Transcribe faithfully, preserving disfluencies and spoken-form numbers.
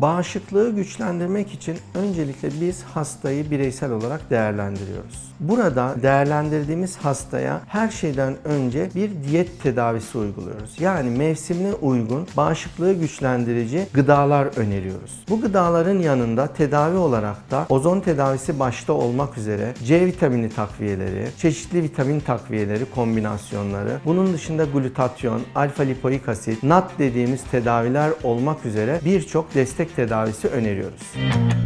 Bağışıklığı güçlendirmek için öncelikle biz hastayı bireysel olarak değerlendiriyoruz. Burada değerlendirdiğimiz hastaya her şeyden önce bir diyet tedavisi uyguluyoruz. Yani mevsimine uygun bağışıklığı güçlendirici gıdalar öneriyoruz. Bu gıdaların yanında tedavi olarak da ozon tedavisi başta olmak üzere C vitamini takviyeleri, çeşitli vitamin takviyeleri kombinasyonları, bunun dışında glutatyon, alfa lipoik asit, N A D dediğimiz tedaviler olmak üzere birçok destek tedavisi öneriyoruz.